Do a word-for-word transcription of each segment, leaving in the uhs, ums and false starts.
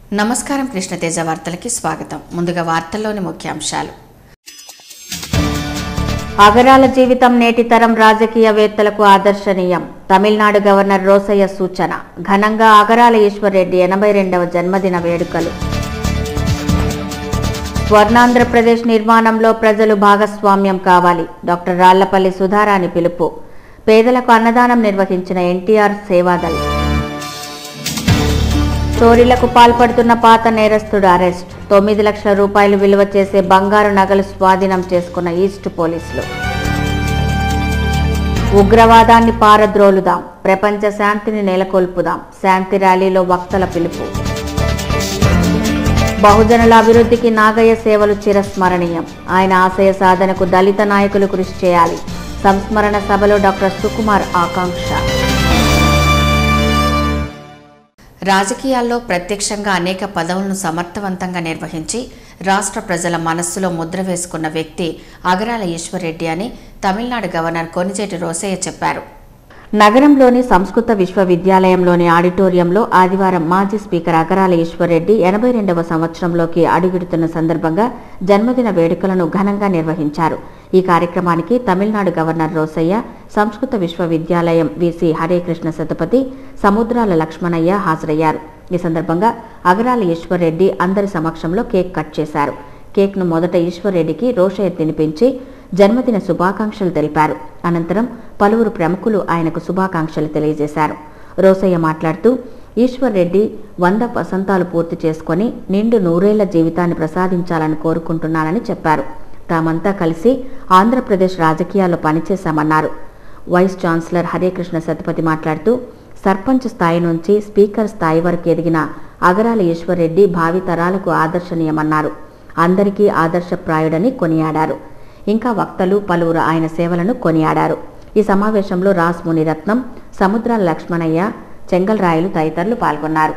నమస్కారం కృష్ణతేజ వార్తలకి స్వాగతం. ముందుగా వార్తల్లోని ముఖ్యాంశాలు. అగరాల జీవితం నేటి తరం రాజకీయవేత్తలకు ఆదర్శనీయం. తమిళనాడు గవర్నర్ రోసయ్య సూచన. ఘనంగా అగరాల ఈశ్వర్రెడ్డి ఎనభై రెండవ జన్మదిన వేడుకలు. స్వర్ణాంధ్రప్రదేశ్ నిర్మాణంలో ప్రజలు భాగస్వామ్యం కావాలి. డాక్టర్ రాళ్లపల్లి సుధారాణి పిలుపు. పేదలకు అన్నదానం నిర్వహించిన ఎన్టీఆర్ సేవాదళ్. చోరీలకు పాల్పడుతున్న పాత నేరస్తుడు అరెస్ట్. తొమ్మిది లక్షల రూపాయలు విలువ చేసే బంగారు నగలు స్వాధీనం చేసుకున్న ఈస్ట్ పోలీసులు. ఉగ్రవాదాన్ని పారద్రోలుదాం, ప్రపంచ శాంతిని నెలకొల్పుదాం. శాంతి ర్యాలీలో వక్తల పిలుపు. బహుజనుల అభివృద్ధికి నాగయ్య సేవలు చిరస్మరణీయం. ఆయన ఆశయ సాధనకు దళిత నాయకులు కృషి చేయాలి. సంస్మరణ సభలో డాక్టర్ సుకుమార్ ఆకాంక్ష. రాజకీయాల్లో ప్రత్యక్షంగా అనేక పదవులను సమర్థవంతంగా నిర్వహించి రాష్ట్ర ప్రజల మనస్సులో ముద్ర వేసుకున్న వ్యక్తి అగరాల ఈశ్వర్రెడ్డి అని తమిళనాడు గవర్నర్ కొనిజేటి రోసయ్య చెప్పారు. నగరంలోని సంస్కృత విశ్వవిద్యాలయంలోని ఆడిటోరియంలో ఆదివారం మాజీ స్పీకర్ అగరాల ఈశ్వర్రెడ్డి ఎనభై రెండవ సంవత్సరంలోకి అడుగుడుతున్న సందర్భంగా జన్మదిన వేడుకలను ఘనంగా నిర్వహించారు. ఈ కార్యక్రమానికి తమిళనాడు గవర్నర్ రోసయ్య, సంస్కృత విశ్వవిద్యాలయం వీసీ హరేకృష్ణ శతపథి, సముద్రాల లక్ష్మణయ్య హాజరయ్యారు. ఈ సందర్భంగా అగరాల ఈశ్వర్రెడ్డి అందరి సమక్షంలో కేక్ కట్ చేశారు. కేక్ను మొదట ఈశ్వర్రెడ్డికి రోసయ్య తినిపించి జన్మదిన శుభాకాంక్షలు తెలిపారు. అనంతరం పలువురు ప్రముఖులు ఆయనకు శుభాకాంక్షలు తెలియజేశారు. రోసయ్య మాట్లాడుతూ, ఈశ్వర్రెడ్డి వంద వసంతాలు పూర్తి చేసుకుని నిండు నూరేళ్ల జీవితాన్ని ప్రసాదించాలని కోరుకుంటున్నానని చెప్పారు. తామంతా కలిసి ఆంధ్రప్రదేశ్ రాజకీయాల్లో పనిచేశామన్నారు. వైస్ ఛాన్సలర్ హరేకృష్ణ శతపథి మాట్లాడుతూ, సర్పంచ్ స్థాయి నుంచి స్పీకర్ స్థాయి వరకు ఎదిగిన అగరాల ఈశ్వర్రెడ్డి భావితరాలకు ఆదర్శనీయమన్నారు. అందరికీ ఆదర్శప్రాయుడని కొనియాడారు. ఇంకా వక్తలు పలువురు ఆయన సేవలను కొనియాడారు. ఈ సమావేశంలో రాస్ మునిరత్నం, సముద్రాల లక్ష్మణయ్య, చెంగల్రాయలు తదితరులు పాల్గొన్నారు.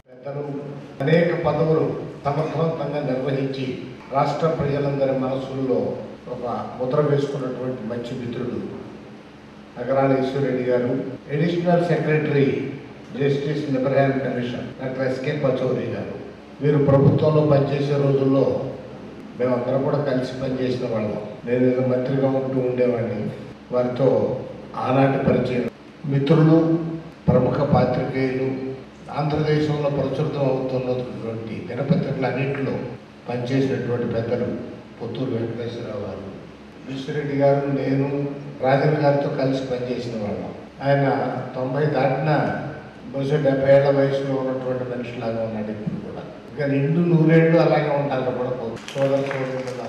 అనేక పదవులు సమర్థవంతంగా నిర్వహించి రాష్ట్ర ప్రజలందరి మనసుల్లో ఒక ముద్ర వేసుకున్నటువంటి మంచి మిత్రుడు అగరాల ఈశ్వర్రెడ్డి గారు. Additional secretary justice liberation commission doctor SK Pachauri గారు. వీరు ప్రభుత్వంలో పనిచేసే రోజుల్లో మేమందరం కూడా కలిసి పనిచేసిన వాళ్ళం. నేను ఏదో మంత్రిగా ఉంటూ ఉండేవాడిని. వారితో ఆనాటి పరిచయం. మిత్రులు, ప్రముఖ పాత్రికేయులు, ఆంధ్రదేశంలో ప్రచురితం అవుతున్నటువంటి దినపత్రికలు అన్నింటిలో పనిచేసినటువంటి పెద్దలు పుత్తూరు వెంకటేశ్వరరావు గారు, ఈశ్వర్రెడ్డి గారు, నేను రాజన్ గారితో కలిసి పనిచేసిన వాళ్ళం. ఆయన తొంభై దాటిన బహుశా డెబ్బై ఏళ్ల వయసులో ఉన్నటువంటి మనిషిలాగా ఉన్నాడు ఇప్పుడు కూడా. ఇంకా నిండు నూరేళ్లు అలాగే ఉంటారు కూడా సోదర సోదరుల.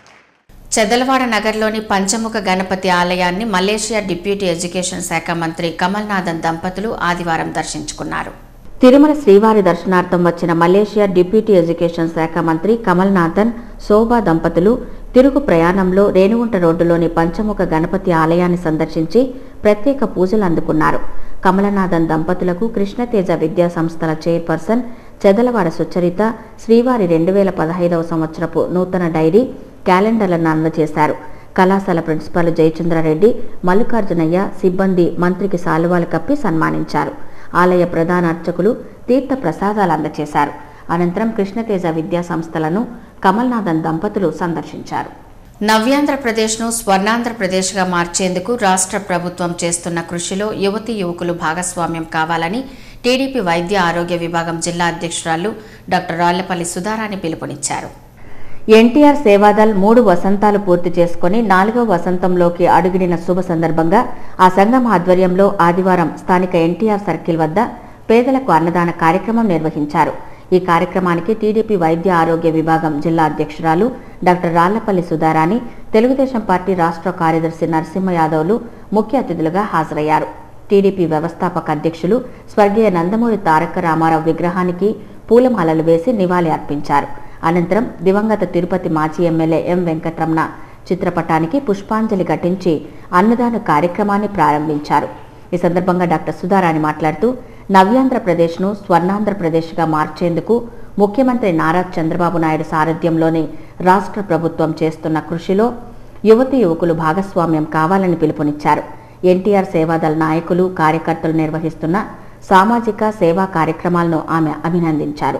చెదలవాడ నగర్లోని పంచముఖ గణపతి ఆలయాన్ని మలేషియా డిప్యూటీ ఎడ్యుకేషన్ శాఖ మంత్రి కమల్నాథన్ దంపతులు ఆదివారం దర్శించుకున్నారు. తిరుమల శ్రీవారి దర్శనార్థం వచ్చిన మలేషియా డిప్యూటీ ఎడ్యుకేషన్ శాఖ మంత్రి కమల్నాథన్, శోభా దంపతులు తిరుగు ప్రయాణంలో రేణుగుంట రోడ్డులోని పంచముఖ గణపతి ఆలయాన్ని సందర్శించి ప్రత్యేక పూజలు అందుకున్నారు. కమలనాథన్ దంపతులకు కృష్ణతేజ విద్యా సంస్థల చైర్పర్సన్ చెదలవాడ సుచరిత శ్రీవారి రెండు వేల పదహైదవ సంవత్సరపు నూతన డైరీ, క్యాలెండర్లను అందజేశారు. కళాశాల ప్రిన్సిపాల్ జయచంద్రారెడ్డి, మల్లికార్జునయ్య సిబ్బంది మంత్రికి శాలువాలు కప్పి సన్మానించారు. ఆలయ ప్రధాన అర్చకులు తీర్థ ప్రసాదాలు అందజేశారు. అనంతరం కృష్ణతేజ విద్యా సంస్థలను కమల్నాథన్ దంపతులు సందర్శించారు. నవ్యాంధ్రప్రదేశ్ను స్వర్ణాంధ్రప్రదేశ్గా మార్చేందుకు రాష్ట్ర ప్రభుత్వం చేస్తున్న కృషిలో యువతీ యువకులు భాగస్వామ్యం కావాలని టీడీపీ వైద్య ఆరోగ్య విభాగం జిల్లా అధ్యక్షురాలు డాక్టర్ రాళ్లపల్లి సుధారాణి పిలుపునిచ్చారు. ఎన్టీఆర్ సేవాదళ్ మూడు వసంతాలు పూర్తి చేసుకుని నాలుగో వసంతంలోకి అడుగుడిన శుభ సందర్భంగా ఆ సంఘం ఆధ్వర్యంలో ఆదివారం స్థానిక ఎన్టీఆర్ సర్కిల్ వద్ద పేదలకు అన్నదాన కార్యక్రమం నిర్వహించారు. ఈ కార్యక్రమానికి టీడీపీ వైద్య ఆరోగ్య విభాగం జిల్లా అధ్యక్షురాలు డాక్టర్ రాళ్లపల్లి సుధారాణి, తెలుగుదేశం పార్టీ రాష్ట్ర కార్యదర్శి నరసింహ యాదవ్లు ముఖ్య అతిథులుగా హాజరయ్యారు. టీడీపీ వ్యవస్థాపక అధ్యక్షులు స్వర్గీయ నందమూరి తారక రామారావు విగ్రహానికి పూలమాలలు వేసి నివాళి అర్పించారు. అనంతరం దివంగత తిరుపతి మాజీ ఎమ్మెల్యే ఎం వెంకటరమణ చిత్రపటానికి పుష్పాంజలి ఘటించి అన్నదాన కార్యక్రమాన్ని ప్రారంభించారు. ఈ సందర్భంగా డాక్టర్ సుధారాణి మాట్లాడుతూ, నవ్యాంధ్రప్రదేశ్ను స్వర్ణాంధ్రప్రదేశ్గా మార్చేందుకు ముఖ్యమంత్రి నారా చంద్రబాబు నాయుడు సారథ్యంలోని రాష్ట్ర ప్రభుత్వం చేస్తున్న కృషిలో యువతీ యువకులు భాగస్వామ్యం కావాలని పిలుపునిచ్చారు. ఎన్టీఆర్ సేవాదళ నాయకులు, కార్యకర్తలు నిర్వహిస్తున్న సామాజిక సేవా కార్యక్రమాలను ఆమె అభినందించారు.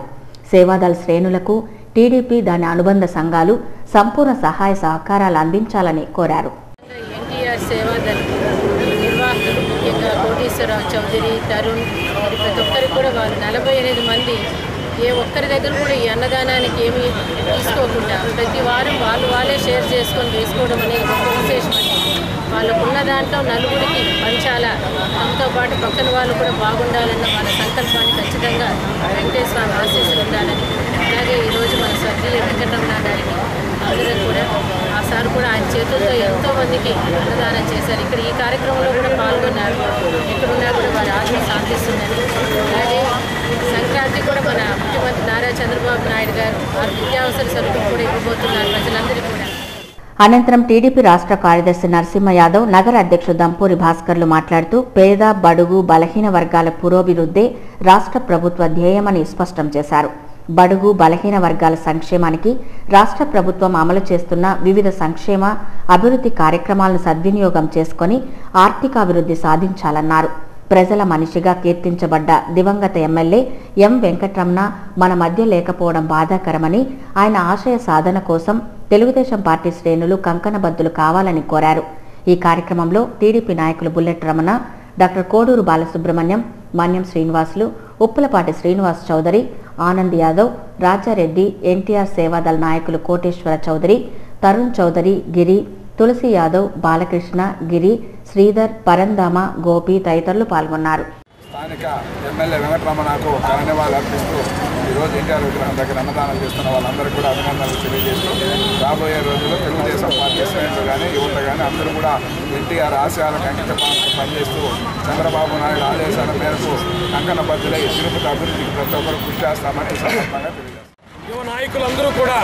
సేవాదళ శ్రేణులకు టీడీపీ దాని అనుబంధ సంఘాలు సంపూర్ణ సహాయ సహకారాలు అందించాలని కోరారు. ఎన్టీఆర్ సేవాదళ నిర్వాహకులు ముఖ్యంగా కోటేశ్వరరావు చౌదరి, తరుణ్, మరి ప్రతి ఒక్కరికి కూడా వాళ్ళు నలభై ఎనిమిది మంది ఏ ఒక్కరి దగ్గర కూడా ఈ అన్నదానానికి ఏమీ తీసుకోకుండా ప్రతి వారం వాళ్ళు వాళ్ళే షేర్ చేసుకొని వేసుకోవడం అనేది గొప్ప విశేషం. వాళ్ళకున్న దాంట్లో నలుగురికి పంచాలా, తమతో పాటు పక్కన వాళ్ళు కూడా బాగుండాలన్న వాళ్ళ సంకల్పాన్ని ఖచ్చితంగా వెంకటేశ్వర స్వామి ఆశీస్సులు ఉండాలని, అలాగే ఈరోజు మన స్వర్గీయ వెంకటరమణ గారికి అందరూ కూడా ఆ సార్ కూడా ఆయన చేతులతో ఎంతో మందికి అన్నదానం చేశారు. ఇక్కడ ఈ కార్యక్రమంలో కూడా పాల్గొన్నారు. ఎక్కడున్నా కూడా వారి ఆత్మ శాంతిస్తుందని. అలాగే సంక్రాంతి కూడా మన ముఖ్యమంత్రి నారా చంద్రబాబు నాయుడు గారు వారి నిత్యావసర సరుకులు కూడా ఇవ్వబోతున్నారు ప్రజలందరికీ కూడా. అనంతరం టీడీపీ రాష్ట్ర కార్యదర్శి నరసింహ యాదవ్, నగర అధ్యక్షుడు దంపూరి భాస్కర్లు మాట్లాడుతూ పేద, బడుగు, బలహీన వర్గాల పురోభివృద్ధే రాష్ట్ర ప్రభుత్వ ధ్యేయమని స్పష్టం చేశారు. బడుగు, బలహీన వర్గాల సంక్షేమానికి రాష్ట్ర ప్రభుత్వం అమలు చేస్తున్న వివిధ సంక్షేమ అభివృద్ధి కార్యక్రమాలను సద్వినియోగం చేసుకుని ఆర్థికాభివృద్ధి సాధించాలన్నారు. ప్రజల మనిషిగా కీర్తించబడ్డ దివంగత ఎమ్మెల్యే ఎం వెంకటరమణ మన మధ్య లేకపోవడం బాధాకరమని, ఆయన ఆశయ సాధన కోసం తెలుగుదేశం పార్టీ శ్రేణులు కంకణబద్దులు కావాలని కోరారు. ఈ కార్యక్రమంలో టీడీపీ నాయకులు bullet Ramana, doctor Koduru Balasubrahmanyam, Manyam Srinivasulu, Uppulapati Srinivas Chowdary, Anand Yadav, Raja Reddy, NTR సేవాదళ నాయకులు కోటేశ్వర చౌదరి, తరుణ్ చౌదరి, గిరి, తులసి యాదవ్, బాలకృష్ణ, గిరి, శ్రీధర్, పరంధామ, గోపి తదితరులు పాల్గొన్నారు. స్థానిక ఎమ్మెల్యే వెంకటరమణకు ధన్యవాదాలు అర్పిస్తూ ఈరోజు ఎన్టీఆర్ విగ్రహం దగ్గర అన్నదానం చేస్తున్న వాళ్ళందరికీ కూడా అభినందనలు తెలియజేస్తూ రాబోయే రోజుల్లో తెలుగుదేశం పార్టీ శ్రేణులు కానీ యువత కానీ అందరూ కూడా ఎన్టీఆర్ ఆశయాలకు అంకితభావంతో పనిచేస్తూ చంద్రబాబు నాయుడు ఆదేశాల మేరకు కంకణ బద్దులై తిరుపతి అభివృద్ధికి ప్రతి ఒక్కరు కృషి చేస్తామని ఈ సందర్భంగా తెలియజేస్తారు. యువ నాయకులందరూ కూడా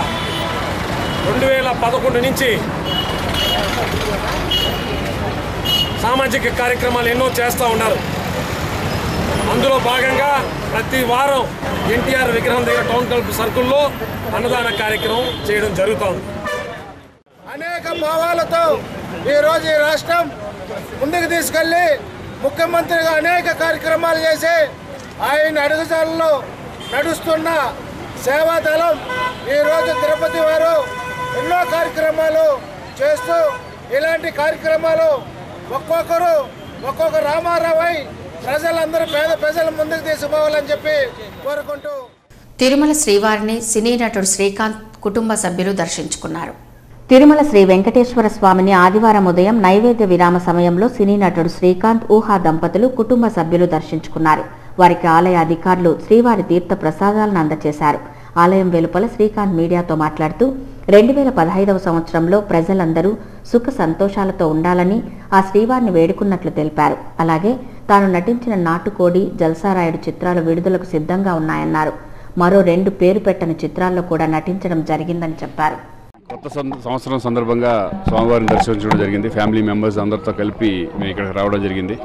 రెండు వేల పదకొండు నుంచి సామాజిక కార్యక్రమాలు ఎన్నో చేస్తూ ఉన్నారు. అందులో భాగంగా ప్రతి వారం ఎన్టీఆర్ విగ్రహం దగ్గర టౌన్ క్లబ్ సర్కిల్లో అన్నదాన కార్యక్రమం చేయడం జరుగుతోంది. అనేక భావాలతో ఈరోజు ఈ రాష్ట్రం ముందుకు తీసుకెళ్ళి ముఖ్యమంత్రిగా అనేక కార్యక్రమాలు చేసి ఆయన అడుగుజాలలో నడుస్తున్న సేవాదళం ఈరోజు తిరుపతి వారు ఎన్నో కార్యక్రమాలు చేస్తూ ఇలాంటి కార్యక్రమాలు ఒక్కొక్కరు ఒక్కొక్క రామారావై ప్రజలందరూ పేద ప్రజల ముందుకు తీసుకుపోవాలని చెప్పి కోరుకుంటూ తిరుమల శ్రీవారిని సినీ నటుడు శ్రీకాంత్ కుటుంబ సభ్యులు దర్శించుకున్నారు. తిరుమల శ్రీ వెంకటేశ్వర స్వామిని ఆదివారం ఉదయం నైవేద్య విరామ సమయంలో సినీ నటుడు శ్రీకాంత్, ఊహా దంపతులు కుటుంబ సభ్యులు దర్శించుకున్నారు. వారికి ఆలయ అధికారులు శ్రీవారి తీర్థ ప్రసాదాలను అందజేశారు. ఆలయం వెలుపల శ్రీకాంత్ మీడియాతో మాట్లాడుతూ రెండు వేల పదహైదవ సంవత్సరంలో ప్రజలందరూ సుఖ సంతోషాలతో ఉండాలని ఆ శ్రీవారిని వేడుకున్నట్లు తెలిపారు. అలాగే తాను నటించిన నాటుకోడి, జల్సారాయుడు చిత్రాలు విడుదలకు సిద్ధంగా ఉన్నాయన్నారు. మరో రెండు పేరు పెట్టని చిత్రాల్లో కూడా నటించడం జరిగిందని చెప్పారు. కొత్త సంవత్సరం సందర్భంగా స్వామివారిని దర్శించడం జరిగింది. ఫ్యామిలీ మెంబర్స్ అందరితో కలిపి మేము ఇక్కడికి రావడం జరిగింది.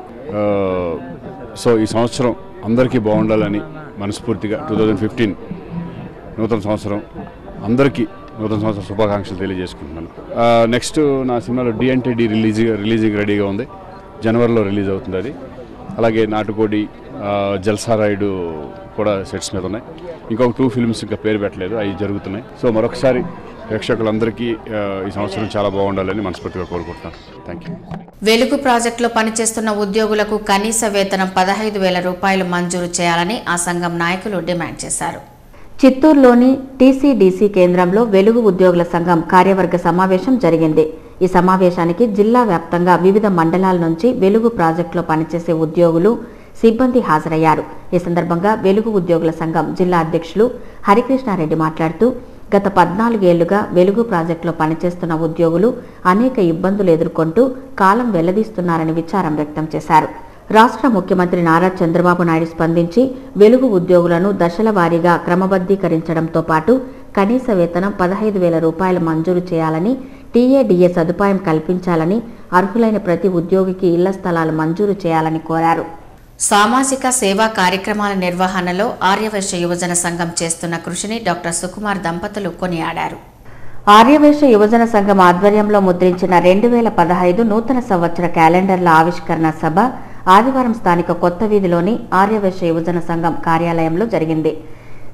సో ఈ సంవత్సరం అందరికీ బాగుండాలని మనస్ఫూర్తిగా టూ థౌజండ్ ఫిఫ్టీన్ నూతన సంవత్సరం అందరికీ నూతన సంవత్సరం శుభాకాంక్షలు తెలియజేసుకుంటున్నాను. నెక్స్ట్ నా సినిమాలో డి అంటే డి రిలీజ్ రిలీజింగ్ రెడీగా ఉంది. జనవరిలో రిలీజ్ అవుతుంది అది. అలాగే నాటుకోడి, జల్సారాయుడు కూడా సెట్స్ మీద ఉన్నాయి. ఇంకొక టూ ఫిల్మ్స్ ఇంకా పేరు పెట్టలేదు, అవి జరుగుతున్నాయి. సో మరొకసారి ప్రేక్షకులందరికీ ఈ సంవత్సరం చాలా బాగుండాలని మనస్ఫూర్తిగా కోరుకుంటున్నాను. Thank you. వెలుగు ప్రాజెక్టులో పనిచేస్తున్న ఉద్యోగులకు కనీస వేతనం పదహైదు వేల రూపాయలు మంజూరు చేయాలని ఆ సంఘం నాయకులు డిమాండ్ చేశారు. చిత్తూరులోని టీసీడీసీ కేంద్రంలో వెలుగు ఉద్యోగుల సంఘం కార్యవర్గ సమావేశం జరిగింది. ఈ సమావేశానికి జిల్లా వ్యాప్తంగా వివిధ మండలాల నుంచి వెలుగు ప్రాజెక్టులో పనిచేసే ఉద్యోగులు, సిబ్బంది హాజరయ్యారు. ఈ సందర్భంగా వెలుగు ఉద్యోగుల సంఘం జిల్లా అధ్యక్షులు హరికృష్ణారెడ్డి మాట్లాడుతూ గత పద్నాలుగేళ్లుగా వెలుగు ప్రాజెక్టులో పనిచేస్తున్న ఉద్యోగులు అనేక ఇబ్బందులు ఎదుర్కొంటూ కాలం వెల్లదీస్తున్నారని విచారం వ్యక్తం చేశారు. రాష్ట్ర ముఖ్యమంత్రి నారా చంద్రబాబు నాయుడు స్పందించి వెలుగు ఉద్యోగులను దశల వారీగా క్రమబద్ధీకరించడంతో పాటు కనీస వేతనం పదహైదు వేల రూపాయలు మంజూరు చేయాలని, టీఏడీఏ సదుపాయం కల్పించాలని, అర్హులైన ప్రతి ఉద్యోగికి ఇళ్ల స్థలాలు మంజూరు చేయాలని కోరారు. సామాజిక సేవా కార్యక్రమాల నిర్వహణలో ఆర్యవైశ్య యువజన సంఘం చేస్తున్న కృషిని డాక్టర్ సుకుమార్ దంపతులు కొనియాడారు. ఆర్యవైశ్య యువజన సంఘం ఆధ్వర్యంలో ముద్రించిన రెండు వేల పదహైదు నూతన సంవత్సర క్యాలెండర్ల ఆవిష్కరణ సభ ఆదివారం స్థానిక కొత్త వీధిలోని ఆర్యవైశ్య యువజన సంఘం కార్యాలయంలో జరిగింది.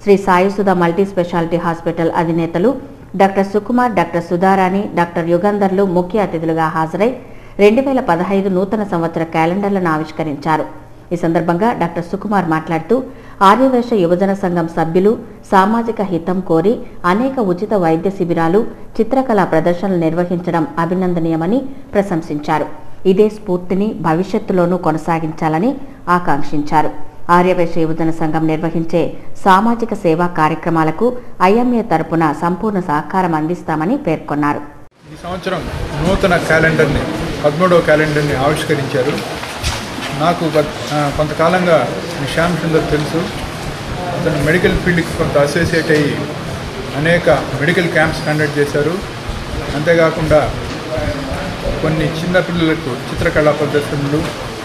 Shri Saisudha multi speciality hospital అధినేతలు doctor Sukumar, doctor Sudharani, doctor యుగంధర్లు ముఖ్య అతిథులుగా హాజరై రెండు వేల పదహైదు నూతన సంవత్సర క్యాలెండర్లను ఆవిష్కరించారు. ఈ సందర్భంగా డాక్టర్ సుకుమార్ మాట్లాడుతూ ఆర్యవైశ్య యువజన సంఘం సభ్యులు సామాజిక హితం కోరి అనేక ఉచిత వైద్య శిబిరాలు, చిత్రకళా ప్రదర్శనలు నిర్వహించడం అభినందనీయమని ప్రశంసించారు. ఇదే స్ఫూర్తిని భవిష్యత్తులోనూ కొనసాగించాలని ఆకాంక్షించారు. ఆర్యవైశ్య యువజన సంఘం నిర్వహించే సామాజిక సేవా కార్యక్రమాలకు ఐఎంఏ తరపున సంపూర్ణ సహకారం అందిస్తామని పేర్కొన్నారు. ఈ సంవత్సరం నూతన క్యాలెండర్ని పదమూడవ క్యాలెండర్ని ఆవిష్కరించారు. నాకు కొంతకాలంగా శ్యామ్ సుందర్ తెలుసు. అతను మెడికల్ ఫీల్డ్కి కొంత అసోసియేట్ అయ్యి అనేక మెడికల్ క్యాంప్స్ కండక్ట్ చేశారు. అంతేకాకుండా కొన్ని చిన్నపిల్లలకు చిత్రకళా ప్రదర్శనలు,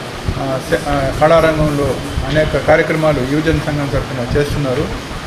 కళారంగంలో అనేక కార్యక్రమాలు యువజన సంఘం తరఫున చేస్తున్నారు.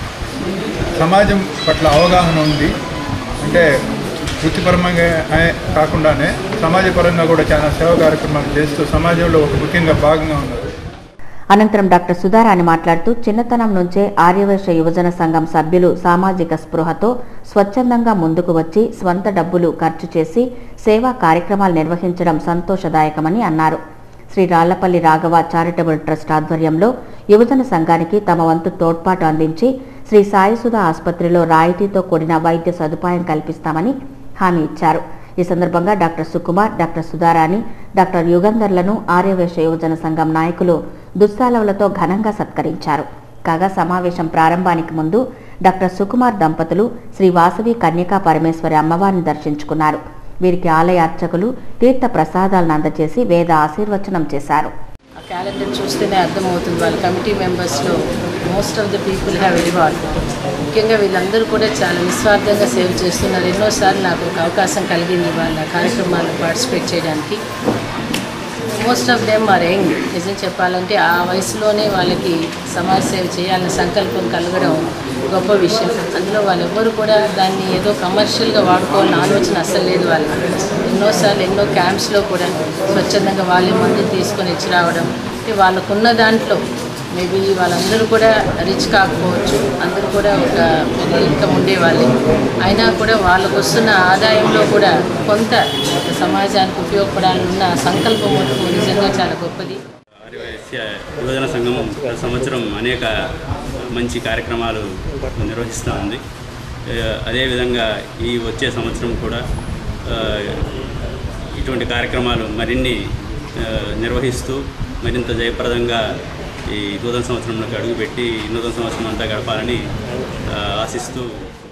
సమాజం పట్ల అవగాహన ఉంది. అంటే వృత్తిపరంగా కాకుండానే సమాజపరంగా కూడా చాలా సేవా కార్యక్రమాలు చేస్తూ సమాజంలో ఒక ముఖ్యంగా భాగంగా ఉన్నారు. అనంతరం డాక్టర్ సుధారాణి మాట్లాడుతూ చిన్నతనం నుంచే ఆర్యవైశ్య యువజన సంఘం సభ్యులు సామాజిక స్పృహతో స్వచ్ఛందంగా ముందుకు వచ్చి స్వంత డబ్బులు ఖర్చు చేసి సేవా కార్యక్రమాలు నిర్వహించడం సంతోషదాయకమని అన్నారు. శ్రీ రాళ్లపల్లి రాఘవ చారిటబుల్ ట్రస్ట్ ఆధ్వర్యంలో యువజన సంఘానికి తమ వంతు తోడ్పాటు అందించి శ్రీ సాయిసుధ ఆసుపత్రిలో రాయితీతో కూడిన వైద్య సదుపాయం కల్పిస్తామని హామీ ఇచ్చారు. ఈ సందర్భంగా doctor Sukumar, doctor Sudharani, doctor యుగంధర్లను ఆర్యవైశ్య యువజన సంఘం నాయకులు దుస్సాలవులతో ఘనంగా సత్కరించారు. కాగా సమావేశం ప్రారంభానికి ముందు డాక్టర్ సుకుమార్ దంపతులు శ్రీ వాసవి కన్యకా పరమేశ్వరి అమ్మవారిని దర్శించుకున్నారు. వీరికి ఆలయ అర్చకులు తీర్థ ప్రసాదాలను అందజేసి వేద ఆశీర్వచనం చేశారు. ఆ క్యాలెండర్ చూస్తేనే అర్థమవుతుంది వాళ్ళ కమిటీ మెంబర్స్లో most of the people have involved. ముఖ్యంగా వీళ్ళందరూ కూడా చాలా నిస్వార్థంగా సేవ చేస్తున్నారు. ఎన్నోసార్లు నాకు ఒక అవకాశం కలిగింది వాళ్ళ కార్యక్రమాల్లో పార్టిసిపేట్ చేయడానికి. Most of them are young. నిజం చెప్పాలంటే ఆ వయసులోనే వాళ్ళకి సమాజ సేవ చేయాలన్న సంకల్పం కలగడం గొప్ప విషయం. అందులో వాళ్ళెవ్వరూ కూడా దాన్ని ఏదో కమర్షియల్గా వాడుకోవాలని ఆలోచన అస్సలు లేదు వాళ్ళకి. ఎన్నోసార్లు ఎన్నో క్యాంప్స్లో కూడా స్వచ్ఛందంగా వాళ్ళే మందులు తీసుకొని ఇచ్చి రావడం. అంటే వాళ్ళకున్న దాంట్లో మేబీ వాళ్ళందరూ కూడా రిచ్ కాకపోవచ్చు, అందరూ కూడా ఒక మిడిల్ ఇన్కమ్ ఉండేవాళ్ళే. అయినా కూడా వాళ్ళకు వస్తున్న ఆదాయంలో కూడా కొంత సమాజానికి ఉపయోగపడాలన్న సంకల్పం నిజంగా చాలా గొప్పది. ఆర్యవైశ్య యువజన సంఘం సంవత్సరం అనేక మంచి కార్యక్రమాలు నిర్వహిస్తూ ఉంది. అదేవిధంగా ఈ వచ్చే సంవత్సరం కూడా ఇటువంటి కార్యక్రమాలు మరిన్ని నిర్వహిస్తూ మరింత జయప్రదంగా ఈ నూతన సంవత్సరంలోకి అడుగుపెట్టి నూతన సంవత్సరం అంతా గడపాలని ఆశిస్తూ.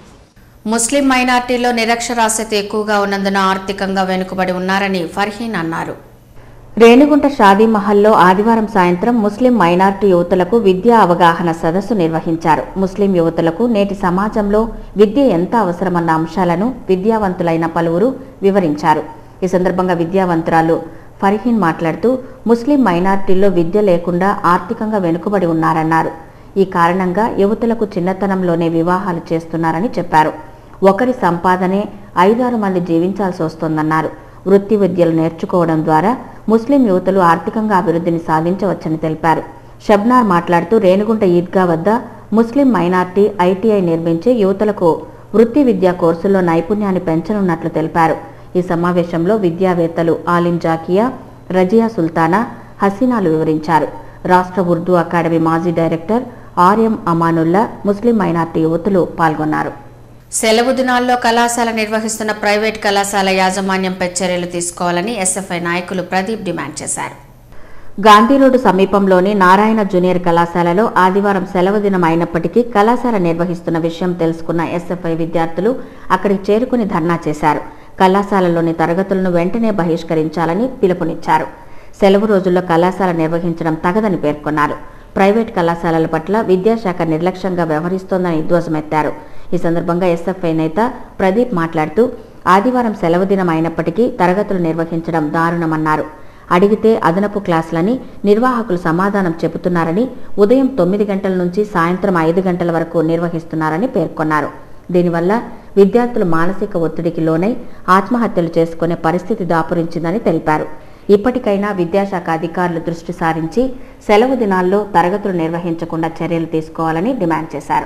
ముస్లిం మైనార్టీలో నిరక్షరాస్యత ఎక్కువగా ఉన్నందున ఆర్థికంగా వెనుకబడి ఉన్నారని ఫర్హీన్ అన్నారు. రేణిగుంట షాదీ మహల్లో ఆదివారం సాయంత్రం ముస్లిం మైనార్టీ యువతులకు విద్యా అవగాహన సదస్సు నిర్వహించారు. ముస్లిం యువతులకు నేటి సమాజంలో విద్య ఎంత అవసరమన్న అంశాలను విద్యావంతులైన పలువురు వివరించారు. ఈ సందర్భంగా విద్యావంతురాలు ఫర్హీన్ మాట్లాడుతూ ముస్లిం మైనార్టీల్లో విద్య లేకుండా ఆర్థికంగా వెనుకబడి ఉన్నారన్నారు. ఈ కారణంగా యువతులకు చిన్నతనంలోనే వివాహాలు చేస్తున్నారని చెప్పారు. ఒకరి సంపాదనే ఐదారు మంది జీవించాల్సి వస్తోందన్నారు. వృత్తి విద్యలు నేర్చుకోవడం ద్వారా ముస్లిం యువతులు ఆర్థికంగా అభివృద్ధిని సాధించవచ్చని తెలిపారు. షబ్నార్ మాట్లాడుతూ రేణిగుంట ఈద్గా వద్ద ముస్లిం మైనార్టీ ఐటీఐ నిర్మించి యువతులకు వృత్తి విద్యా కోర్సుల్లో నైపుణ్యాన్ని పెంచనున్నట్లు తెలిపారు. ఈ సమావేశంలో విద్యావేత్తలు ఆలిం జాకియా, రజియా సుల్తానా, హసీనాలు వివరించారు. రాష్ట్ర ఉర్దూ అకాడమీ మాజీ director RM Amanullah, Muslim minority యువతులు పాల్గొన్నారు. సెలవు దినాల్లో కళాశాల నిర్వహిస్తున్న ప్రైవేట్ కళాశాల యాజమాన్యంపై చర్యలు తీసుకోవాలని ఎస్ఎఫ్ఐ నాయకులు ప్రదీప్ డిమాండ్ చేశారు. గాంధీ రోడ్డు సమీపంలోని నారాయణ జూనియర్ కళాశాలలో ఆదివారం సెలవు దినం అయినప్పటికీ కళాశాల నిర్వహిస్తున్న విషయం తెలుసుకున్న ఎస్ఎఫ్ఐ విద్యార్థులు అక్కడికి చేరుకుని ధర్నా చేశారు. కళాశాలలోని తరగతులను వెంటనే బహిష్కరించాలని పిలుపునిచ్చారు. సెలవు రోజుల్లో కళాశాల నిర్వహించడం తగదని పేర్కొన్నారు. ప్రైవేట్ కళాశాలల పట్ల విద్యాశాఖ నిర్లక్ష్యంగా వ్యవహరిస్తోందని ధ్వజమెత్తారు. ఈ సందర్భంగా ఎస్ఎఫ్ఐ నేత ప్రదీప్ మాట్లాడుతూ ఆదివారం సెలవు దినం అయినప్పటికీ తరగతులు నిర్వహించడం దారుణమన్నారు. అడిగితే అదనపు క్లాసులని నిర్వాహకులు సమాధానం చెబుతున్నారని, ఉదయం తొమ్మిది గంటల నుంచి సాయంత్రం ఐదు గంటల వరకు నిర్వహిస్తున్నారని పేర్కొన్నారు. దీనివల్ల విద్యార్థులు మానసిక ఒత్తిడికి లోనై ఆత్మహత్యలు చేసుకునే పరిస్థితి దాపురించిందని తెలిపారు. ఇప్పటికైనా విద్యాశాఖ అధికారులు దృష్టి సారించి సెలవు దినాల్లో తరగతులు నిర్వహించకుండా చర్యలు తీసుకోవాలని డిమాండ్ చేశారు.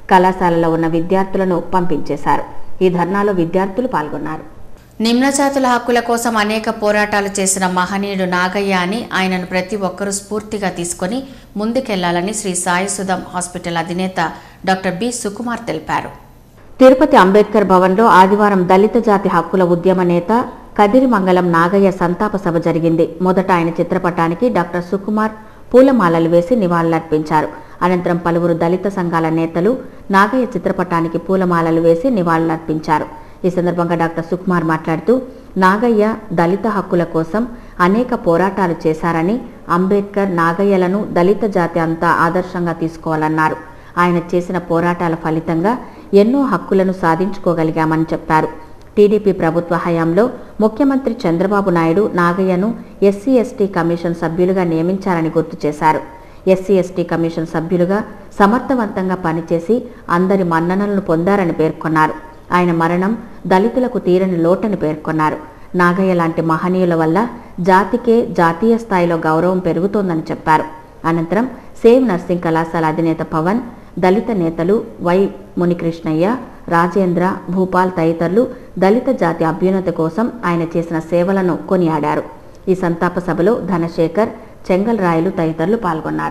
కళాశాలలో ఉన్న విద్యార్థులను పంపించేశారు. ఈ ధర్నాలో విద్యార్థులు పాల్గొన్నారు. నిమ్నజాతుల హక్కుల కోసం అనేక పోరాటాలు చేసిన మహనీయుడు నాగయ్య అని ఆయనను ప్రతి ఒక్కరూ స్ఫూర్తిగా తీసుకుని ముందుకెళ్లాలని శ్రీ సాయి సుధం హాస్పిటల్ అధినేత డాక్టర్ బి సుకుమార్ తెలిపారు. తిరుపతి అంబేద్కర్ భవన్లో ఆదివారం దళిత జాతి హక్కుల ఉద్యమ నేత కదిరిమంగళం నాగయ్య సంతాప సభ జరిగింది. మొదట ఆయన చిత్రపటానికి డాక్టర్ సుకుమార్ పూలమాలలు వేసి నివాళులర్పించారు. అనంతరం పలువురు దళిత సంఘాల నేతలు నాగయ్య చిత్రపటానికి పూలమాలలు వేసి నివాళులర్పించారు. ఈ సందర్భంగా డాక్టర్ సుకుమార్ మాట్లాడుతూ నాగయ్య దళిత హక్కుల కోసం అనేక పోరాటాలు చేశారని, అంబేద్కర్ నాగయ్యలను దళిత జాతి అంతా ఆదర్శంగా తీసుకోవాలన్నారు. ఆయన చేసిన పోరాటాల ఫలితంగా ఎన్నో హక్కులను సాధించుకోగలిగామని చెప్పారు. టీడీపీ ప్రభుత్వ హయాంలో ముఖ్యమంత్రి చంద్రబాబు నాయుడు నాగయ్యను ఎస్సీ ఎస్టీ కమిషన్ సభ్యులుగా నియమించారని గుర్తు చేశారు. ఎస్సీ ఎస్టీ కమిషన్ సభ్యులుగా సమర్థవంతంగా పనిచేసి అందరి మన్ననలను పొందారని పేర్కొన్నారు. ఆయన మరణం దళితులకు తీరని లోటని పేర్కొన్నారు. నాగయ్య లాంటి మహనీయుల వల్ల జాతికే జాతీయ స్థాయిలో గౌరవం పెరుగుతోందని చెప్పారు. అనంతరం సేవ్ నర్సింగ్ కళాశాల అధినేత పవన్, దళిత నేతలు వై మునికృష్ణయ్య, రాజేంద్ర, భూపాల్ తదితరులు దళిత జాతి అభ్యున్నతి కోసం ఆయన చేసిన సేవలను కొనియాడారు. ఈ సంతాప సభలో ధనశేఖర్, చెంగల్ రాయలు తదితరులు పాల్గొన్నారు.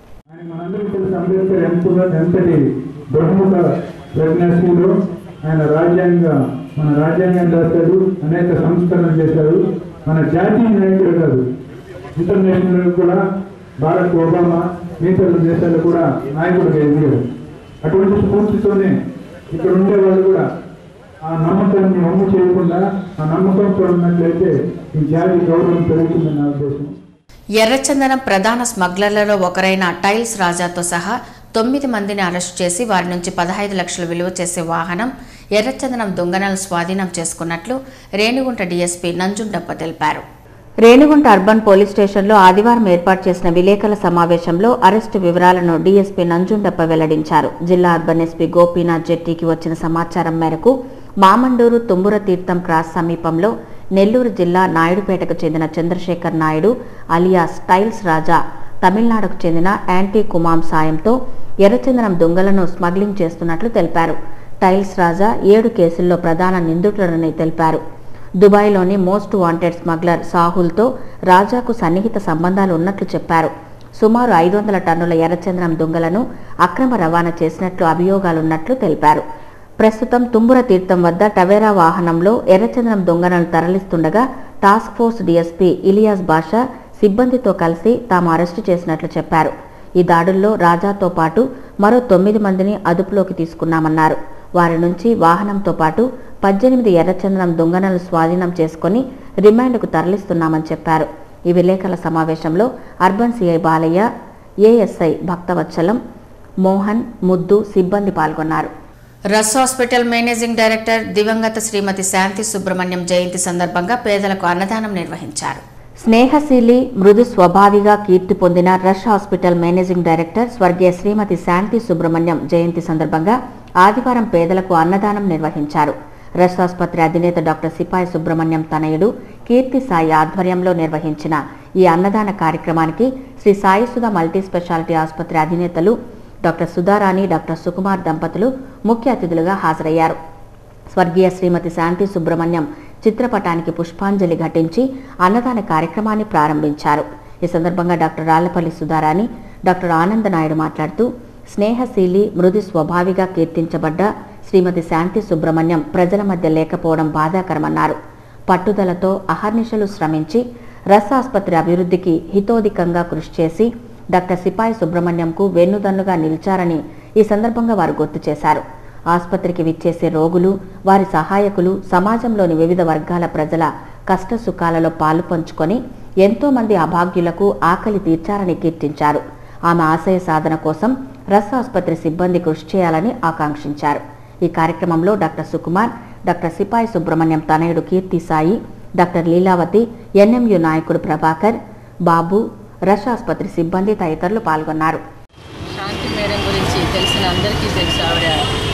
ఆయన రాజ్యాంగ మన రాజ్యాంగం రాశాడు, అనేక సంస్కరణలు చేశాడు. మన జాతీయ నాయకుడు కాదు, ఇంటర్నేషనల్ కూడా భారత్ ఒబామా మిగతా దేశాలు కూడా నాయకుడుగా ఎదిగాడు. అటువంటి స్ఫూర్తితోనే ఇక్కడ ఉండే వాళ్ళు కూడా ఆ నమ్మకాన్ని అమ్ము చేయకుండా ఆ నమ్మకంతో ఉన్నట్లయితే ఈ జాతి గౌరవం పెరుగుతుందని నా ఉద్దేశం. ఎర్రచందనం ప్రధాన స్మగ్లర్లలో ఒకరైన టైల్స్ రాజాతో సహా తొమ్మిది మందిని అరెస్టు చేసి వారి నుంచి పదహైదు లక్షలు విలువ చేసే వాహనం, ఎర్రచందనం దొంగలను స్వాధీనం చేసుకున్నట్లు రేణిగుంట డీఎస్పీ నంజుండప్ప తెలిపారు. రేణిగుంట అర్బన్ పోలీస్ స్టేషన్లో ఆదివారం ఏర్పాటు చేసిన విలేకరుల సమావేశంలో అరెస్టు వివరాలను డీఎస్పీ నంజుండప్ప వెల్లడించారు. జిల్లా అర్బన్ ఎస్పీ గోపీనాథ్ జెట్టీకి వచ్చిన సమాచారం మేరకు మామండూరు తుంబుర తీర్థం క్రాస్ సమీపంలో నెల్లూరు జిల్లా నాయుడుపేటకు చెందిన చంద్రశేఖర్ నాయుడు అలియాస్ టైల్స్ రాజా తమిళనాడుకు చెందిన యాంటీ కుమాం సాయంతో ఎర్రచందనం దొంగలను స్మగ్లింగ్ చేస్తున్నట్లు తెలిపారు. టైల్స్ రాజా ఏడు కేసుల్లో ప్రధాన నిందితులని తెలిపారు. దుబాయ్లోని మోస్ట్ వాంటెడ్ స్మగ్లర్ సాహుల్తో రాజాకు సన్నిహిత సంబంధాలు ఉన్నట్లు చెప్పారు. సుమారు ఐదు వందల టన్నుల ఎర్రచందనం దొంగలను అక్రమ రవాణా చేసినట్లు అభియోగాలున్నట్లు తెలిపారు. ప్రస్తుతం తుంబుర తీర్థం వద్ద టవేరా వాహనంలో ఎర్రచందనం దొంగలను తరలిస్తుండగా task force DSP Ilyas Basha సిబ్బందితో కలిసి తాము అరెస్టు చేసినట్లు చెప్పారు. ఈ దాడుల్లో రాజాతో పాటు మరో తొమ్మిది మందిని అదుపులోకి తీసుకున్నామన్నారు. వారి నుంచి వాహనంతో పాటు పద్దెనిమిది ఎర్రచందనం దొంగలను స్వాధీనం చేసుకుని రిమాండ్కు తరలిస్తున్నామని చెప్పారు. ఈ విలేకరుల సమావేశంలో urban CI Balayya, ASI Bhaktavatsalam, Mohan, Muddu సిబ్బంది పాల్గొన్నారు. రస్ హాస్పిటల్ మేనేజింగ్ డైరెక్టర్ దివంగత శ్రీమతి శాంతి సుబ్రహ్మణ్యం జయంతి సందర్భంగా పేదలకు అన్నదానం నిర్వహించారు. స్నేహశీలి, మృదు స్వభావిగా కీర్తి పొందిన రష్ హాస్పిటల్ మేనేజింగ్ డైరెక్టర్ స్వర్గీయ శ్రీమతి శాంతి సుబ్రహ్మణ్యం జయంతి సందర్భంగా ఆదివారం పేదలకు అన్నదానం నిర్వహించారు. రష్ ఆసుపత్రి అధినేత డాక్టర్ సిపాయి సుబ్రహ్మణ్యం తనయుడు కీర్తి సాయి ఆధ్వర్యంలో నిర్వహించిన ఈ అన్నదాన కార్యక్రమానికి శ్రీ సాయి సుధా మల్టీ స్పెషాలిటీ ఆసుపత్రి అధినేతలు డాక్టర్ సుధారాణి, డాక్టర్ సుకుమార్ దంపతులు ముఖ్య అతిథులుగా హాజరయ్యారు. స్వర్గీయ శ్రీమతి శాంతి సుబ్రహ్మణ్యం చిత్రపటానికి పుష్పాంజలి ఘటించి అన్నదాన కార్యక్రమాన్ని ప్రారంభించారు. ఈ సందర్భంగా డాక్టర్ రాళ్లపల్లి సుధారాణి, డాక్టర్ ఆనంద నాయుడు మాట్లాడుతూ స్నేహశీలి, మృదు స్వభావిగా కీర్తించబడ్డ శ్రీమతి శాంతి సుబ్రహ్మణ్యం ప్రజల మధ్య లేకపోవడం బాధాకరమన్నారు. పట్టుదలతో అహర్నిశలు శ్రమించి రస్ ఆసుపత్రి అభివృద్ధికి హితోధికంగా కృషి చేసి డాక్టర్ సిపాయి సుబ్రహ్మణ్యంకు వెన్నుదన్నుగా నిలిచారని ఈ సందర్భంగా వారు గుర్తు చేశారు. ఆసుపత్రికి విచ్చేసే రోగులు, వారి సహాయకులు సమాజంలోని వివిధ వర్గాల ప్రజల కష్ట సుఖాలలో పాలు పంచుకొని ఎంతో మంది అభాగ్యులకు ఆకలి తీర్చారని కీర్తించారు. ఆమె ఆశయ సాధన కోసం రస్ ఆసుపత్రి సిబ్బంది కృషి చేయాలని ఆకాంక్షించారు. ఈ కార్యక్రమంలో డాక్టర్ సుకుమార్, డాక్టర్ సిపాయి సుబ్రహ్మణ్యం తనయుడు కీర్తి సాయి, డాక్టర్ లీలావతి, ఎన్ఎంయు నాయకుడు ప్రభాకర్, బాబు, రష్ ఆసుపత్రి సిబ్బంది తదితరులు పాల్గొన్నారు. శాంతి మేడం గురించి తెలిసిన అందరికీ తెలుసు. ఆవిడ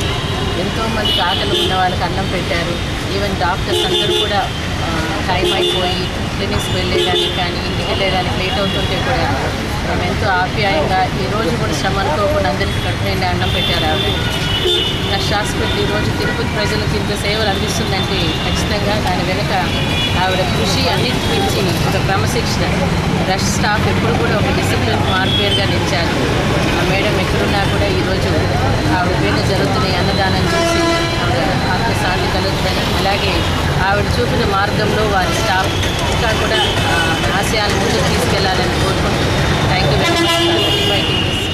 ఎంతోమందికి ఆకలి ఉన్న వాళ్ళకి అన్నం పెట్టారు. ఈవెన్ డాక్టర్స్ అందరూ కూడా టైం అయిపోయి క్లినిక్స్కి వెళ్ళేదానికి కానీ ఇంటికి వెళ్ళేదానికి లేట్ అవుతుంటే కూడా ఆమె ఎంతో ఆప్యాయంగా ఈరోజు కూడా శ్రమ అనుకోకుండా అందరికీ కడుపు నిండా అన్నం పెట్టారు ఆవిడ. ట్రస్ట్ హాస్పిటల్ ఈరోజు తిరుపతి ప్రజలకు ఇంత సేవలు అందిస్తుందంటే ఖచ్చితంగా దాని వెనుక ఆవిడ కృషి అన్నిటికి మించి ఒక క్రమశిక్షణ. ట్రస్ట్ స్టాఫ్ ఎప్పుడు కూడా ఒక డిసిప్లిన్ మార్పేరుగా నిలిచారు. ఆ మేడం ఎక్కడున్నా కూడా ఈరోజు ఆవిడ పేరున జరుగుతున్న అన్నదానం చూసి ఆవిడ ఆత్మశాంతి కలుగుతుందని, అలాగే ఆవిడ చూపిన మార్గంలో వారి స్టాఫ్ ఇంకా కూడా ఆశయాలను ముందుకు తీసుకెళ్లాలని కోరుకుంటున్నాను. Thank you very much.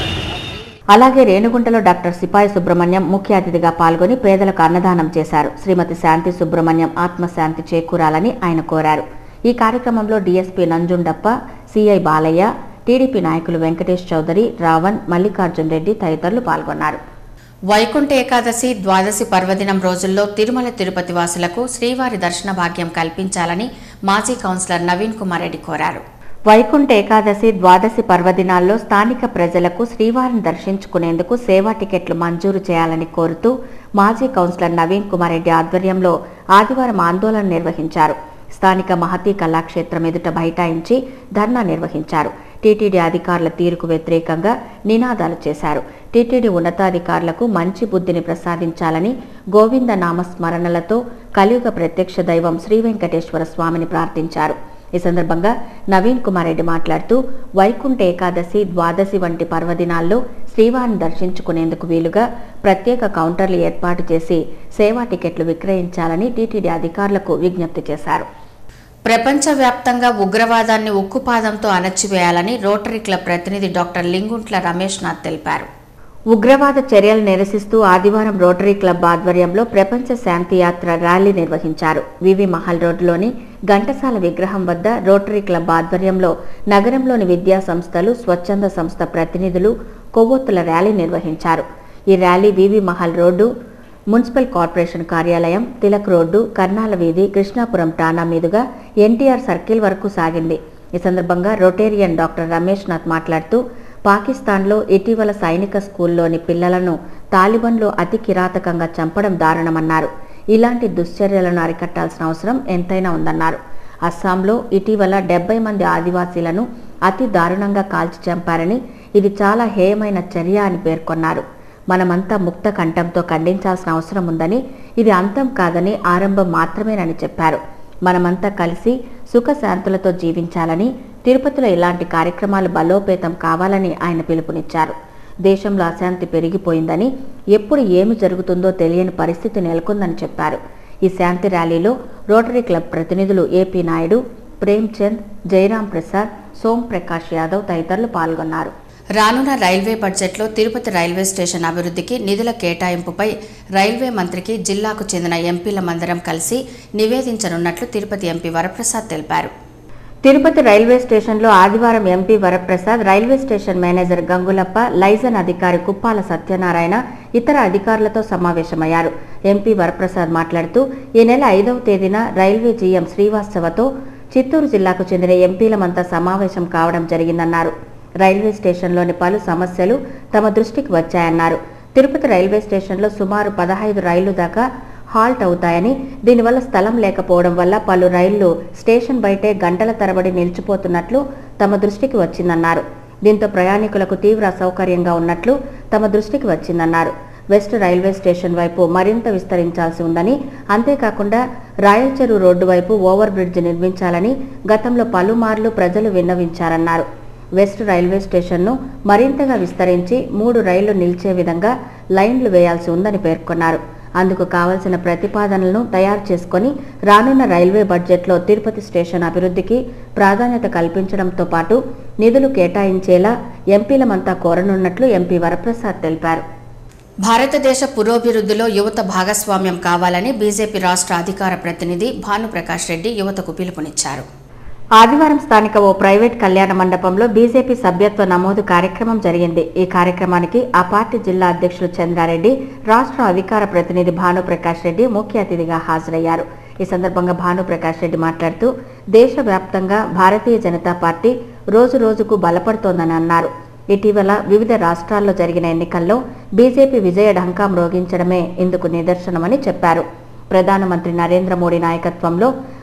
అలాగే రేణుగుంటలో డాక్టర్ సిపాయి సుబ్రహ్మణ్యం ముఖ్య అతిథిగా పాల్గొని పేదలకు అన్నదానం చేశారు. శ్రీమతి శాంతి సుబ్రహ్మణ్యం ఆత్మశాంతి చేకూరాలని ఆయన కోరారు. ఈ కార్యక్రమంలో DSP Nanjundappa, CI Balayya, TDP నాయకులు వెంకటేష్ చౌదరి, రావణ్, మల్లికార్జున్ రెడ్డి తదితరులు పాల్గొన్నారు. వైకుంఠ ఏకాదశి, ద్వాదశి పర్వదినం రోజుల్లో తిరుమల తిరుపతి వాసులకు శ్రీవారి దర్శన భాగ్యం కల్పించాలని మాజీ కౌన్సిలర్ నవీన్ కుమార్ రెడ్డి కోరారు. వైకుంఠ ఏకాదశి, ద్వాదశి పర్వదినాల్లో స్థానిక ప్రజలకు శ్రీవారిని దర్శించుకునేందుకు సేవా టికెట్లు మంజూరు చేయాలని కోరుతూ మాజీ కౌన్సిలర్ నవీన్ కుమార్ రెడ్డి ఆధ్వర్యంలో ఆదివారం ఆందోళన నిర్వహించారు. స్థానిక మహతీ కళాక్షేత్రం ఎదుట బైఠాయించి ధర్నా నిర్వహించారు. టీటీడీ అధికారుల తీరుకు వ్యతిరేకంగా నినాదాలు చేశారు. టీటీడీ ఉన్నతాధికారులకు మంచి బుద్ధిని ప్రసాదించాలని గోవింద నామస్మరణలతో కలియుగ ప్రత్యక్ష దైవం శ్రీ వెంకటేశ్వర స్వామిని ప్రార్థించారు. ఈ సందర్భంగా నవీన్ కుమార్ రెడ్డి మాట్లాడుతూ వైకుంఠ ఏకాదశి, ద్వాదశి వంటి పర్వదినాల్లో శ్రీవారిని దర్శించుకునేందుకు వీలుగా ప్రత్యేక కౌంటర్లు ఏర్పాటు చేసి సేవా టికెట్లు విక్రయించాలని టీటీడీ అధికారులకు విజ్ఞప్తి చేశారు. ప్రపంచవ్యాప్తంగా ఉగ్రవాదాన్ని ఉక్కుపాదంతో అణచివేయాలని రోటరీ క్లబ్ ప్రతినిధి డాక్టర్ లింగుంట్ల రమేష్ నాథ్ తెలిపారు. ఉగ్రవాద చర్యలు నిరసిస్తూ ఆదివారం రోటరీ క్లబ్ ఆధ్వర్యంలో ప్రపంచ శాంతి యాత్ర ర్యాలీ నిర్వహించారు. వివి మహల్ రోడ్డులోని ఘంటసాల విగ్రహం వద్ద రోటరీ క్లబ్ ఆధ్వర్యంలో నగరంలోని విద్యా సంస్థలు, స్వచ్ఛంద సంస్థ ప్రతినిధులు కొవ్వొత్తుల ర్యాలీ నిర్వహించారు. ఈ rally VV Mahal road, municipal corporation కార్యాలయం, తిలక్ రోడ్డు, కర్నాల వీధి, కృష్ణాపురం టానా మీదుగా ఎన్టీఆర్ సర్కిల్ వరకు సాగింది. ఈ సందర్భంగా రొటేరియన్ డాక్టర్ రమేష్ నాథ్ మాట్లాడుతూ పాకిస్తాన్లో ఇటీవల సైనిక స్కూల్లోని పిల్లలను తాలిబన్లు అతి కిరాతకంగా చంపడం దారుణమన్నారు. ఇలాంటి దుశ్చర్యలను అరికట్టాల్సిన అవసరం ఎంతైనా ఉందన్నారు. అస్సాంలో ఇటీవల డెబ్బై మంది ఆదివాసీలను అతి దారుణంగా కాల్చి చంపారని, ఇది చాలా హేయమైన చర్య అని పేర్కొన్నారు. మనమంతా ముక్త కంఠంతో ఖండించాల్సిన అవసరం ఉందని, ఇది అంతం కాదని, ఆరంభం మాత్రమేనని చెప్పారు. మనమంతా కలిసి సుఖశాంతులతో జీవించాలని, తిరుపతిలో ఇలాంటి కార్యక్రమాలు బలోపేతం కావాలని ఆయన పిలుపునిచ్చారు. దేశంలో అశాంతి పెరిగిపోయిందని, ఎప్పుడు ఏమి జరుగుతుందో తెలియని పరిస్థితి నెలకొందని చెప్పారు. ఈ శాంతి ర్యాలీలో రోటరీ క్లబ్ ప్రతినిధులు ఏపీ నాయుడు, ప్రేమ్చంద్, జయరాం ప్రసాద్, సోం ప్రకాష్ యాదవ్ తదితరులు పాల్గొన్నారు. రానున్న రైల్వే బడ్జెట్లో తిరుపతి రైల్వే స్టేషన్ అభివృద్ధికి నిధుల కేటాయింపుపై రైల్వే మంత్రికి జిల్లాకు చెందిన ఎంపీల మందరం కలిసి నివేదించనున్నట్లు తిరుపతి ఎంపీ వరప్రసాద్ తెలిపారు. తిరుపతి రైల్వే స్టేషన్లో ఆదివారం MP Varaprasad, railway station manager Gangulappa, liaison అధికారి కుప్పాల సత్యనారాయణ ఇతర అధికారులతో సమావేశమయ్యారు. ఎంపీ వరప్రసాద్ మాట్లాడుతూ ఈ నెల ఐదవ తేదీన రైల్వే జీఎం శ్రీవాస్తవతో చిత్తూరు జిల్లాకు చెందిన ఎంపీలమంతా సమావేశం కావడం జరిగిందన్నారు. రైల్వే స్టేషన్లోని పలు సమస్యలు తమ దృష్టికి వచ్చాయన్నారు. తిరుపతి రైల్వే స్టేషన్లో సుమారు పదహైదు రైళ్లు దాకా హాల్ట్ అవుతాయని, దీనివల్ల స్థలం లేకపోవడం వల్ల పలు రైళ్లు స్టేషన్ బయటే గంటల తరబడి నిలిచిపోతున్నట్లు తమ దృష్టికి వచ్చిందన్నారు. దీంతో ప్రయాణికులకు తీవ్ర అసౌకర్యంగా ఉన్నట్లు తమ దృష్టికి వచ్చిందన్నారు. వెస్ట్ రైల్వే స్టేషన్ వైపు మరింత విస్తరించాల్సి ఉందని, అంతేకాకుండా రాయల్చెరు రోడ్డు వైపు ఓవర్ బ్రిడ్జ్ నిర్మించాలని గతంలో పలుమార్లు ప్రజలు విన్నవించారన్నారు. వెస్ట్ రైల్వే స్టేషన్ను మరింతగా విస్తరించి మూడు రైళ్లు నిలిచే విధంగా లైన్లు వేయాల్సి ఉందని పేర్కొన్నారు. అందుకు కావలసిన ప్రతిపాదనలను తయారు చేసుకుని రానున్న రైల్వే బడ్జెట్లో తిరుపతి స్టేషన్ అభివృద్ధికి ప్రాధాన్యత కల్పించడంతో పాటు నిధులు కేటాయించేలా ఎంపీలమంతా కోరనున్నట్లు ఎంపీ వరప్రసాద్ తెలిపారు. భారతదేశ పురోభివృద్ధిలో యువత భాగస్వామ్యం కావాలని బీజేపీ రాష్ట్ర అధికార ప్రతినిధి భానుప్రకాష్ రెడ్డి యువతకు పిలుపునిచ్చారు. ఆదివారం స్థానిక ఓ ప్రైవేట్ కళ్యాణ మండపంలో బీజేపీ సభ్యత్వ నమోదు కార్యక్రమం జరిగింది. ఈ కార్యక్రమానికి ఆ పార్టీ జిల్లా అధ్యక్షులు చంద్రారెడ్డి, రాష్ట్ర అధికార ప్రతినిధి భానుప్రకాష్ రెడ్డి ముఖ్య అతిథిగా హాజరయ్యారు. ఈ సందర్భంగా భానుప్రకాష్ రెడ్డి మాట్లాడుతూ దేశవ్యాప్తంగా భారతీయ జనతా పార్టీ రోజు రోజుకు బలపడుతోందని అన్నారు. ఇటీవల వివిధ రాష్ట్రాల్లో జరిగిన ఎన్నికల్లో బీజేపీ విజయ ఢంకా మ్రోగించడమే ఇందుకు నిదర్శనమని చెప్పారు. ప్రధానమంత్రి నరేంద్ర మోడీ నాయకత్వంలో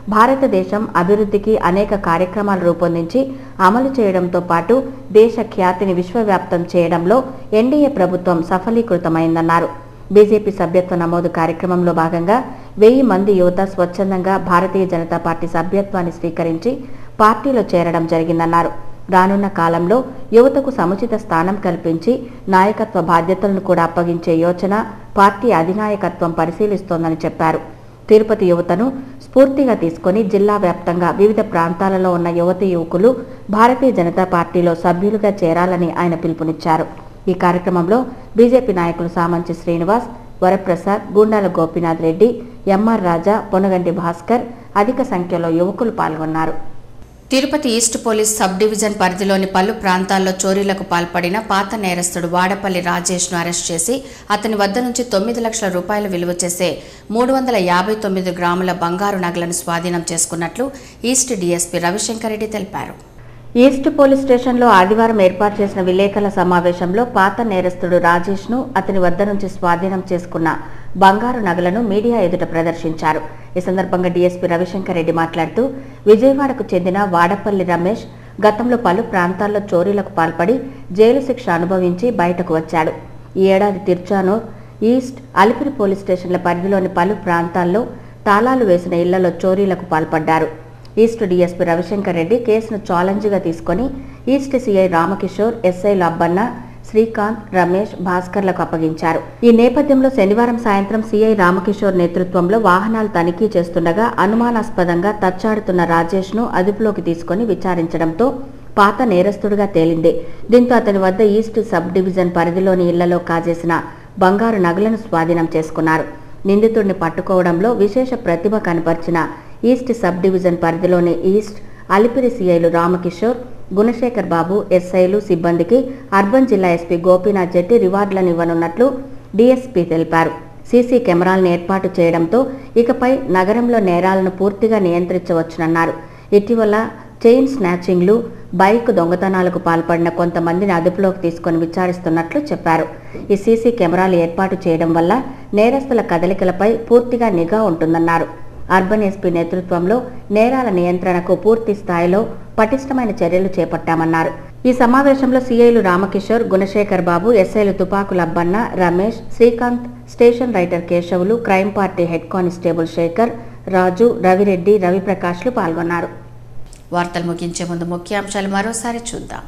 భారతదేశం అభివృద్ధికి అనేక కార్యక్రమాలు రూపొందించి అమలు చేయడంతో పాటు దేశ ఖ్యాతిని విశ్వవ్యాప్తం చేయడంలో ఎన్డీఏ ప్రభుత్వం సఫలీకృతమైందన్నారు. బీజేపీ సభ్యత్వ నమోదు కార్యక్రమంలో భాగంగా వెయ్యి మంది యువత స్వచ్ఛందంగా భారతీయ జనతా పార్టీ సభ్యత్వాన్ని స్వీకరించి పార్టీలో చేరడం జరిగిందన్నారు. రానున్న కాలంలో యువతకు సముచిత స్థానం కల్పించి నాయకత్వ బాధ్యతలను కూడా అప్పగించే యోచన పార్టీ అధినాయకత్వం పరిశీలిస్తోందని చెప్పారు. తిరుపతి యువతను స్ఫూర్తిగా తీసుకుని జిల్లా వ్యాప్తంగా వివిధ ప్రాంతాలలో ఉన్న యువతీ యువకులు భారతీయ జనతా పార్టీలో సభ్యులుగా చేరాలని ఆయన పిలుపునిచ్చారు. ఈ కార్యక్రమంలో బీజేపీ నాయకులు సామంచి శ్రీనివాస్, వరప్రసాద్, గుండాల గోపీనాథ్ రెడ్డి, ఎంఆర్ రాజా, పొనగంటి భాస్కర్ అధిక సంఖ్యలో యువకులు పాల్గొన్నారు. Tirupati east police sub division పరిధిలోని పలు ప్రాంతాల్లో చోరీలకు పాల్పడిన పాత నేరస్తుడు వాడపల్లి రాజేష్ను అరెస్ట్ చేసి అతని వద్ద నుంచి తొమ్మిది లక్షల రూపాయలు విలువ చేసే మూడు వందల యాభై తొమ్మిది గ్రాముల బంగారు నగలను స్వాధీనం చేసుకున్నట్లు ఈస్ట్ డీఎస్పీ రవిశంకర్ రెడ్డి తెలిపారు. ఈస్ట్ పోలీస్ స్టేషన్లో ఆదివారం ఏర్పాటు చేసిన విలేకరుల సమావేశంలో పాత నేరస్తుడు రాజేష్ ను అతని వద్ద నుంచి స్వాధీనం చేసుకున్న బంగారు నగలను మీడియా ఎదుట ప్రదర్శించారు. ఈ సందర్భంగా డీఎస్పీ రవిశంకర్ రెడ్డి మాట్లాడుతూ విజయవాడకు చెందిన వాడపల్లి రమేష్ గతంలో పలు ప్రాంతాల్లో చోరీలకు పాల్పడి జైలు శిక్ష అనుభవించి బయటకు వచ్చాడు. ఈ ఏడాది తిరుచానూర్, ఈస్ట్, అలిపిరి పోలీస్ స్టేషన్ల పరిధిలోని పలు ప్రాంతాల్లో తాళాలు వేసిన ఇళ్లలో చోరీలకు పాల్పడ్డారు. ఈస్ట్ డీఎస్పీ రవిశంకర్ రెడ్డి కేసును ఛాలెంజ్గా తీసుకుని ఈస్ట్ సీఐ రామకిషోర్, ఎస్ఐలు అబ్బన్న, శ్రీకాంత్, రమేష్, భాస్కర్లకు అప్పగించారు. ఈ నేపథ్యంలో శనివారం సాయంత్రం సీఐ రామకిషోర్ నేతృత్వంలో వాహనాలు తనిఖీ చేస్తుండగా అనుమానాస్పదంగా తచ్చాడుతున్న రాజేష్ ను అదుపులోకి తీసుకుని విచారించడంతో పాత నేరస్తుడిగా తేలింది. దీంతో అతని వద్ద ఈస్ట్ సబ్ డివిజన్ పరిధిలోని ఇళ్లలో కాజేసిన బంగారు నగలను స్వాధీనం చేసుకున్నారు. నిందితుడిని పట్టుకోవడంలో విశేష ప్రతిభ కనపరిచిన ఈస్ట్ సబ్ డివిజన్ పరిధిలోని ఈస్ట్, అలిపిరి సీఐలు రామకిషోర్, గుణశేఖర్ బాబు, ఎస్ఐలు, సిబ్బందికి అర్బన్ జిల్లా ఎస్పీ గోపీనాథ్ జెట్టి రివార్డులను ఇవ్వనున్నట్లు డీఎస్పీ తెలిపారు. సీసీ కెమెరాలను ఏర్పాటు చేయడంతో ఇకపై నగరంలో నేరాలను పూర్తిగా నియంత్రించవచ్చునన్నారు. ఇటీవల చైన్ స్నాచింగ్లు, బైక్ దొంగతనాలకు పాల్పడిన కొంతమందిని అదుపులోకి తీసుకుని విచారిస్తున్నట్లు చెప్పారు. ఈ సీసీ కెమెరాలు ఏర్పాటు చేయడం వల్ల నేరస్తుల కదలికలపై పూర్తిగా నిఘా ఉంటుందన్నారు. అర్బన్ ఎస్పీ నేతృత్వంలో నేరాల నియంత్రణకు పూర్తి స్థాయిలో పటిష్టమైన చర్యలు చేపట్టామన్నారు. ఈ సమావేశంలో సీఐలు రామకిషోర్, గుణశేఖర్ బాబు, ఎస్ఐలు Tupakula Abbanna, Ramesh, Srikanth, station writer Keshavulu, crime party head constable Sekhar, Raju, Ravi Reddy, రవిప్రకాష్లు పాల్గొన్నారు. వార్తలు ముగించే ముందు ముఖ్యాంశాలు మరోసారి చూద్దాం.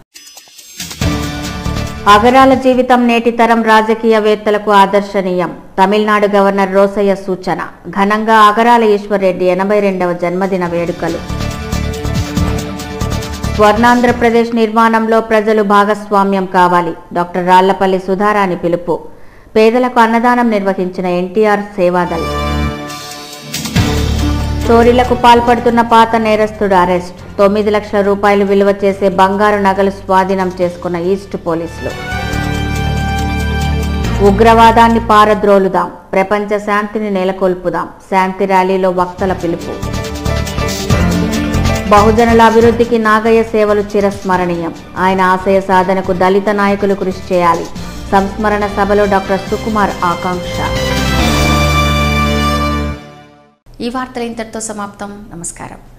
అగరాల జీవితం నేటి తరం రాజకీయవేత్తలకు ఆదర్శనీయం. తమిళనాడు గవర్నర్ రోసయ్య సూచన. ఘనంగా అగరాల ఈశ్వర్రెడ్డి ఎనభై రెండవ జన్మదిన వేడుకలు. స్వర్ణాంధ్రప్రదేశ్ నిర్మాణంలో ప్రజలు భాగస్వామ్యం కావాలి. డాక్టర్ రాళ్లపల్లి సుధారాణి పిలుపు. పేదలకు అన్నదానం నిర్వహించిన ఎన్టీఆర్ సేవాదల్. చోరీలకు పాల్పడుతున్న పాత నేరస్తుడు అరెస్ట్. తొమ్మిది లక్షల రూపాయలు విలువ చేసే బంగారు నగలు స్వాధీనం చేసుకున్న ఈస్ట్ పోలీసులు. ఉగ్రవాదాన్ని పారద్రోలుదాం, ప్రపంచ శాంతిని నెలకొల్పుదాం. శాంతి ర్యాలీలో వక్తల పిలుపు. బహుజనుల అభివృద్ధికి నాగయ్య సేవలు చిరస్మరణీయం. ఆయన ఆశయ సాధనకు దళిత నాయకులు కృషి చేయాలి. సంస్మరణ సభలో డాక్టర్ సుకుమార్ ఆకాంక్ష. ఈ వార్తలు ఇంతటితో సమాప్తం. నమస్కారం.